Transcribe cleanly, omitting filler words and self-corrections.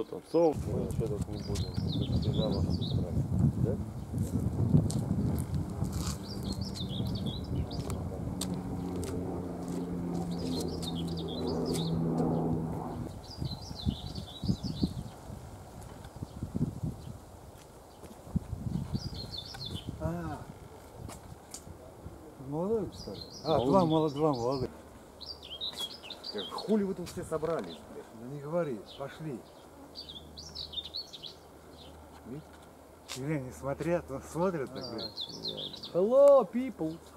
что там, сов? Мы ничего тут не будем. Это всегда ваша сестра. Да? Молодой, что ли? Молодой. Два молодых. Хули вы тут все собрались, блядь? Да не говори, пошли. Или не смотрят, но смотрят так, блядь. Hello, people!